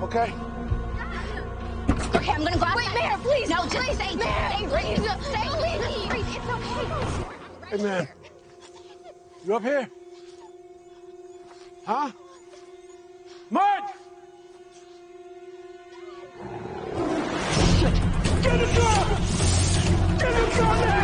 Okay. Okay, I'm gonna go outside. Wait, Mayor, please. No, just stay. Mayor, Stay, please. Stay, Please. It's okay. Hey, man. You up here? Huh? March! Shit! Get the gun! Get the gun now!